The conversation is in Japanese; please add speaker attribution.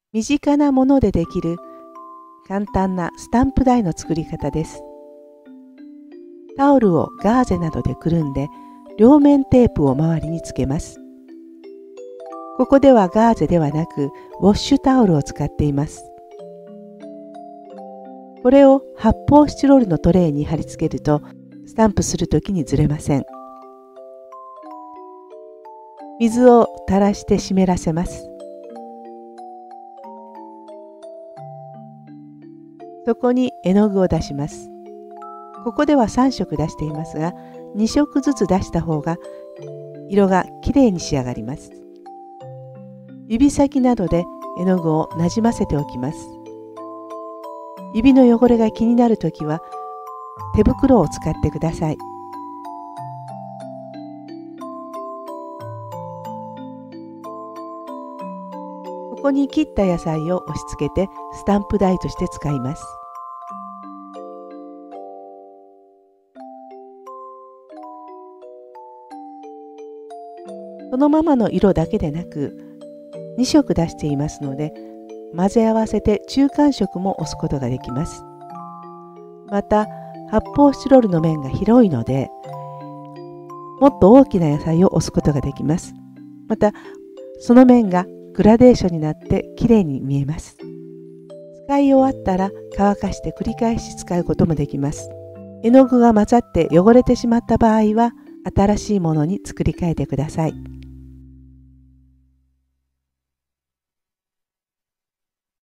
Speaker 1: 身近なものでできる簡単なスタンプ台の作り方です。タオルをガーゼなどでくるんで、両面テープを周りにつけます。ここではガーゼではなくウォッシュタオルを使っています。これを発泡スチロールのトレイに貼り付けるとスタンプするときにずれません。水を垂らして湿らせます。そこに絵の具を出します。ここでは3色出していますが、2色ずつ出した方が色がきれいに仕上がります。指先などで絵の具をなじませておきます。指の汚れが気になるときは手袋を使ってください。ここに切った野菜を押し付けてスタンプ台として使います。そのままの色だけでなく2色出していますので、混ぜ合わせて中間色も押すことができます。また発泡スチロールの面が広いので、もっと大きな野菜を押すことができます。またその面がグラデーションになってきれいに見えます。使い終わったら乾かして繰り返し使うこともできます。絵の具が混ざって汚れてしまった場合は新しいものに作り変えてください。